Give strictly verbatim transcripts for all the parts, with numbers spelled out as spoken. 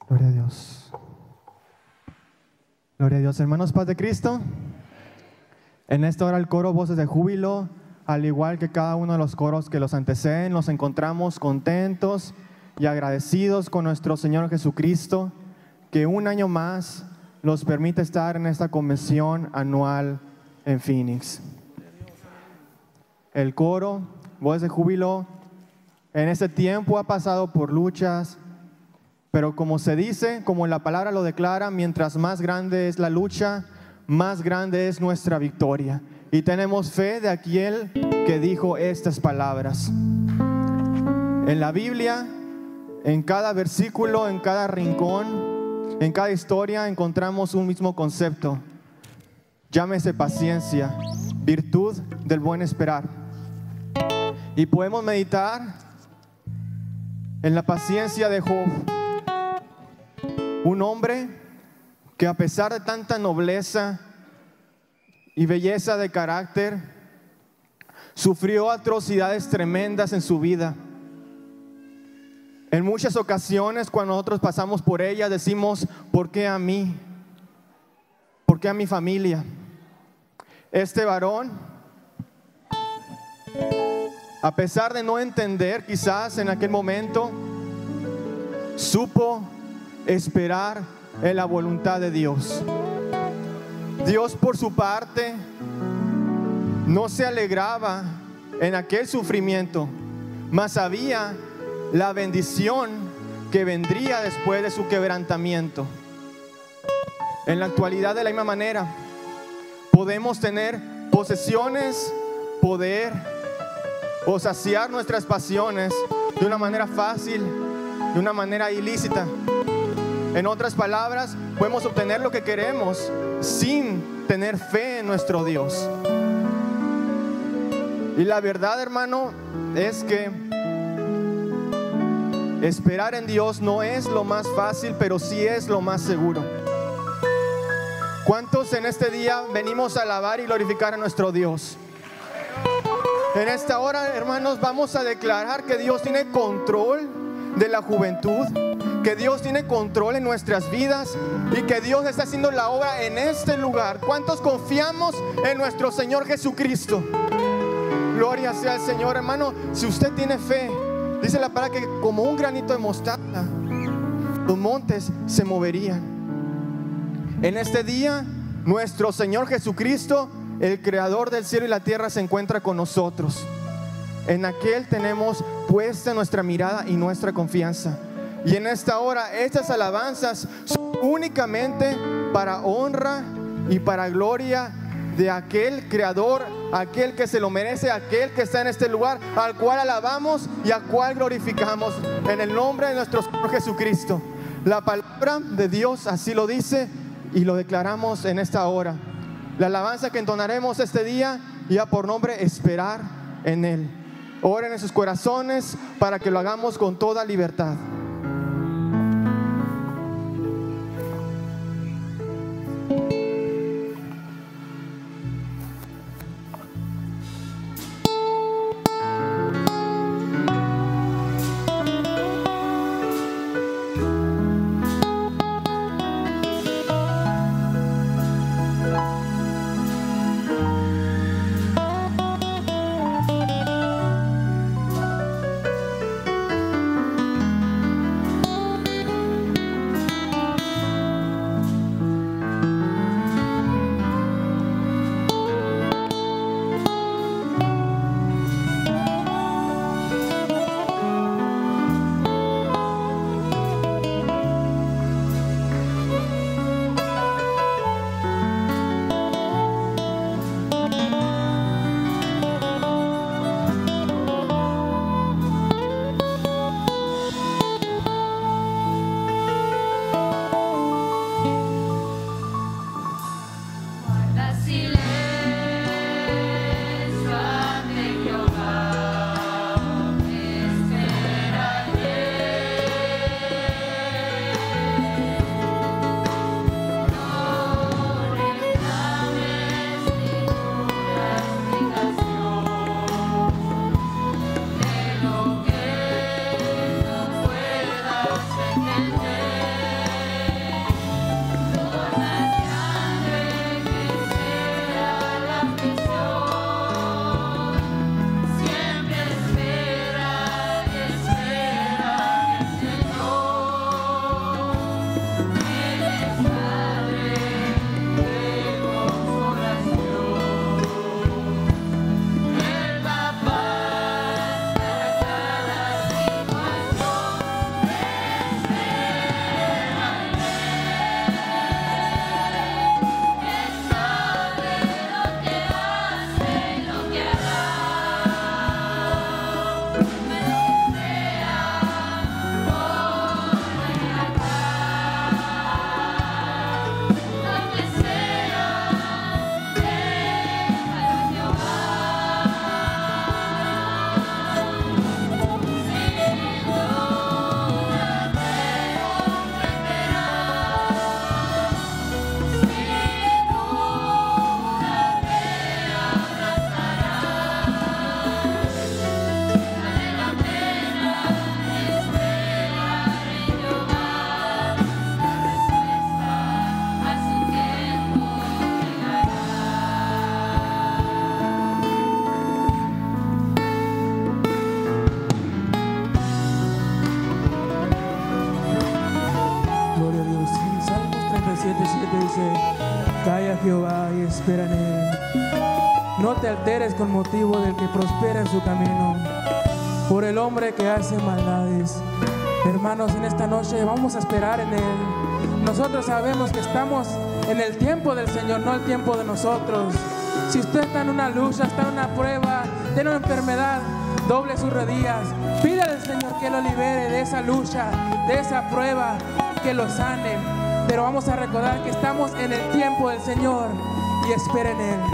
Gloria a Dios. Gloria a Dios. Hermanos, paz de Cristo. En esta hora el coro Voces de Júbilo, al igual que cada uno de los coros que los anteceden, nos encontramos contentos y agradecidos con nuestro Señor Jesucristo, que un año más nos permite estar en esta convención anual en Phoenix. El coro Voces de Júbilo en este tiempo ha pasado por luchas, pero como se dice, como la palabra lo declara, mientras más grande es la lucha, más grande es nuestra victoria. Y tenemos fe de aquel que dijo estas palabras. En la Biblia, en cada versículo, en cada rincón, en cada historia encontramos un mismo concepto. Llámese paciencia, virtud del buen esperar. Y podemos meditar en la paciencia de Job, un hombre que a pesar de tanta nobleza y belleza de carácter, sufrió atrocidades tremendas en su vida. En muchas ocasiones, cuando nosotros pasamos por ellas, decimos: ¿por qué a mí? ¿Por qué a mi familia? Este varón, a pesar de no entender quizás en aquel momento, supo esperar en la voluntad de Dios. Dios, por su parte, no se alegraba en aquel sufrimiento, mas sabía la bendición que vendría después de su quebrantamiento. En la actualidad, de la misma manera, podemos tener posesiones, poder o saciar nuestras pasiones de una manera fácil, de una manera ilícita. En otras palabras, podemos obtener lo que queremos sin tener fe en nuestro Dios. Y la verdad, hermano, es que esperar en Dios no es lo más fácil, pero sí es lo más seguro. ¿Cuántos en este día venimos a alabar y glorificar a nuestro Dios? En esta hora, hermanos, vamos a declarar que Dios tiene control de la juventud, que Dios tiene control en nuestras vidas y que Dios está haciendo la obra en este lugar. ¿Cuántos confiamos en nuestro Señor Jesucristo? Gloria sea al Señor, hermano. Si usted tiene fe, dice la palabra que como un granito de mostaza, los montes se moverían. En este día, nuestro Señor Jesucristo, el creador del cielo y la tierra, se encuentra con nosotros. En aquel tenemos puesta nuestra mirada y nuestra confianza. Y en esta hora, estas alabanzas son únicamente para honra y para gloria de aquel creador, aquel que se lo merece, aquel que está en este lugar, al cual alabamos y al cual glorificamos en el nombre de nuestro Señor Jesucristo. La palabra de Dios así lo dice y lo declaramos en esta hora. La alabanza que entonaremos este día ya por nombre esperar en Él. Oren en sus corazones para que lo hagamos con toda libertad. siete siete dice: calla Jehová y espera en Él. No te alteres con motivo del que prospera en su camino, por el hombre que hace maldades. Hermanos, en esta noche vamos a esperar en Él. Nosotros sabemos que estamos en el tiempo del Señor, no el tiempo de nosotros. Si usted está en una lucha, está en una prueba, tiene una enfermedad, doble sus rodillas, pídale al Señor que lo libere de esa lucha, de esa prueba, que lo sane. Pero vamos a recordar que estamos en el tiempo del Señor y espera en Él.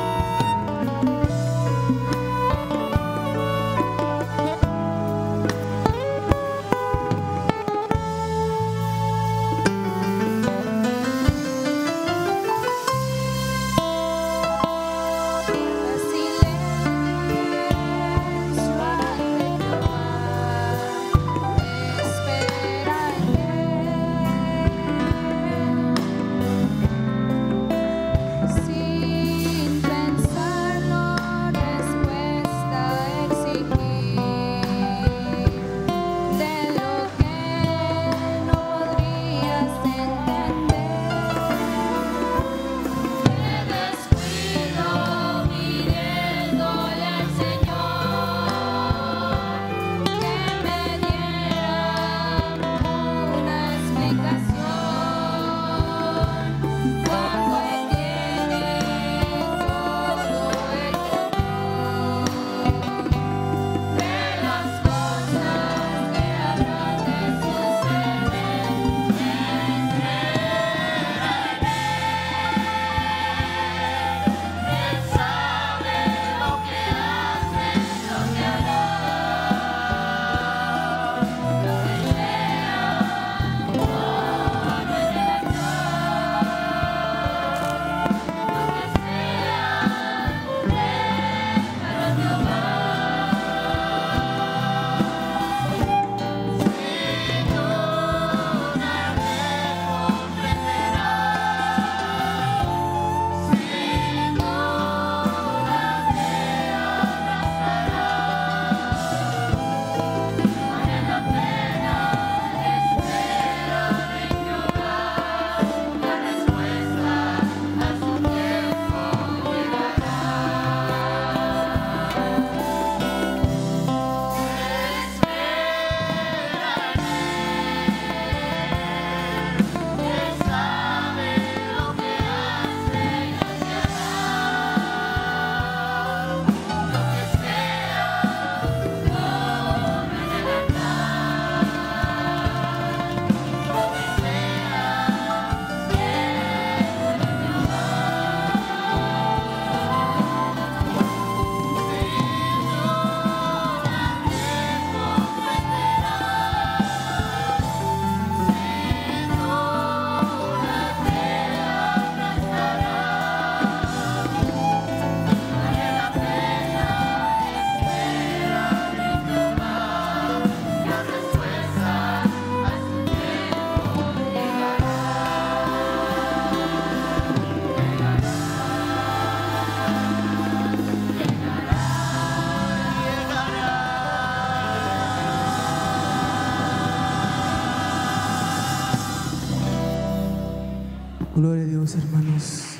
Gloria a Dios, hermanos.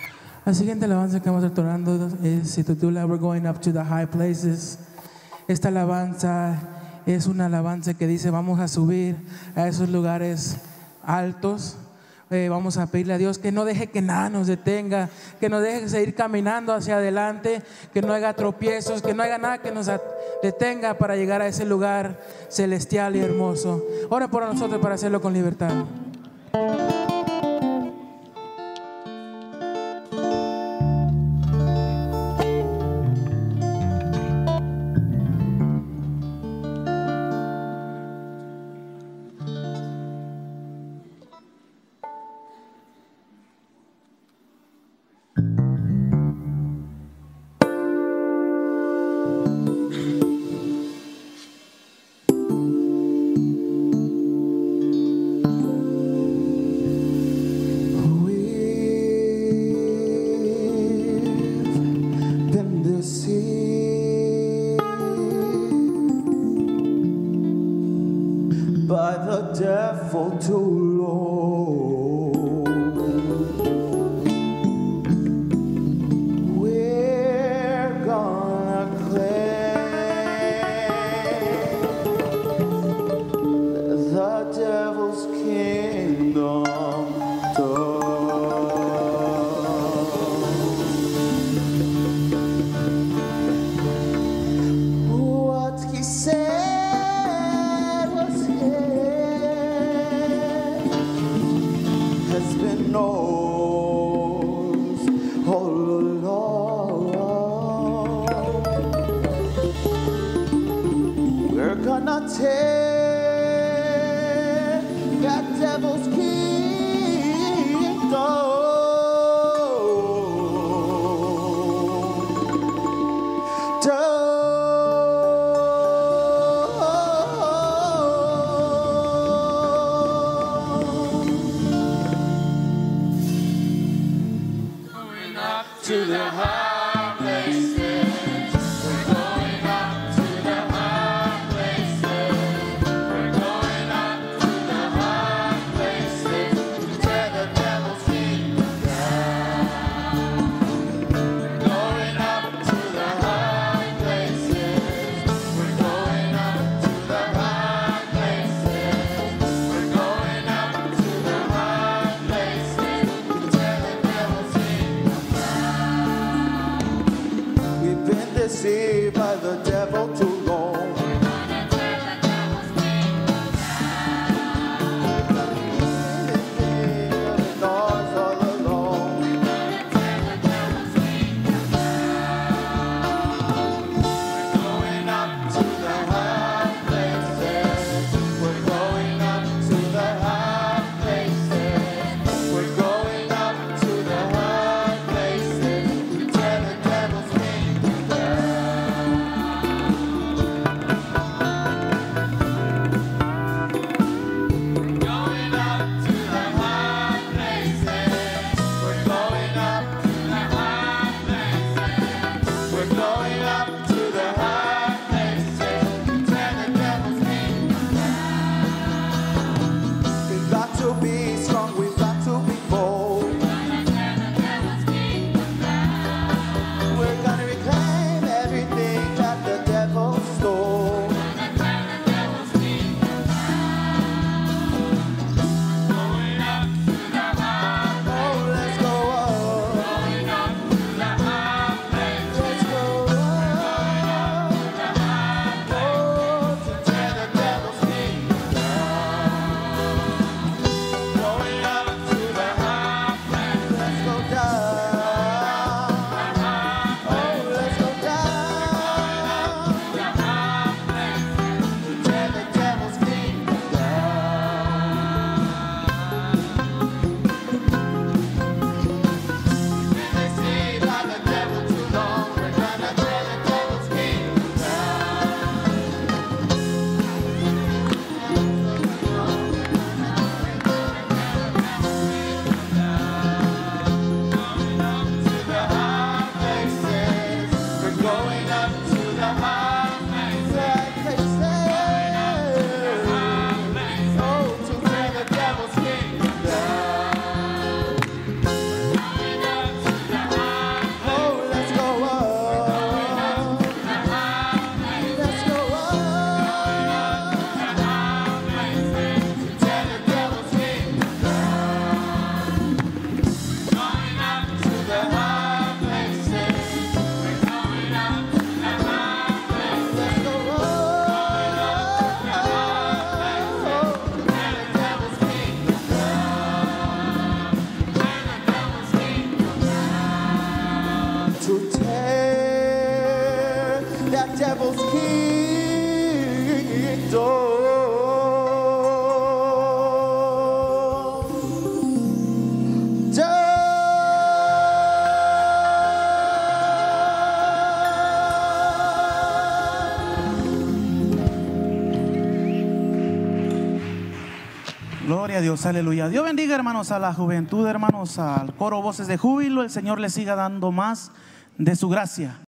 La siguiente alabanza que vamos a estar orando es, se titula We're Going Up to the High Places. Esta alabanza es una alabanza que dice: vamos a subir a esos lugares altos. Eh, vamos a pedirle a Dios que no deje que nada nos detenga, que nos deje seguir caminando hacia adelante, que no haga tropiezos, que no haga nada que nos detenga para llegar a ese lugar celestial y hermoso. Ora por nosotros para hacerlo con libertad. By the devil too long. knows all along. We're gonna tear that devil's kingdom down. To the high places, we're going up to the high places, we're going up to the high places, to tear the devil's kingdom down. We're going up to the high places, we're going up to the high places, we're going up to the high places, to tear the devil's kingdom down. We've been deceived by the devil too long. We're gonna tear the devil's kingdom down. We've all along. We're gonna tear the devil's kingdom down. We're going up to the high places. We're going up to the high places. We're going up to the high places. To tear the devil's kingdom down. Going up to the high places. We're going up to the high places. We're going up to the high places. To tear the devil's kingdom down. We've got to be strong. We've got to be bold. We're gonna tear the devil's kingdom down. We're gonna reclaim everything that the devil stole. We're gonna tear the devil's kingdom down. Going up to the high places. Oh, let's go up. Going up to the high places. Let's go up. Oh, to tear the devil's kingdom down. Going up to the high places. Let's go down. Oh, let's go down. To tear the devil's kingdom down. Been deceived by the devil too long. We're gonna tear the devil's kingdom down. Going up to the high places. We're going up to the high places. Oh, to tear the devil's kingdom down. Going up to the high places. Oh, let's go up. Let's go up. To tear the devil's kingdom down. Going up to the high places. We're going up to the high places. Let's go up. To tear the devil's kingdom down. Tear the devil's kingdom down. To tear that devil's kingdom down. Gloria a Dios, aleluya. Dios bendiga, hermanos, a la juventud, hermanos, al coro Voces de Júbilo. El Señor les siga dando más de su gracia.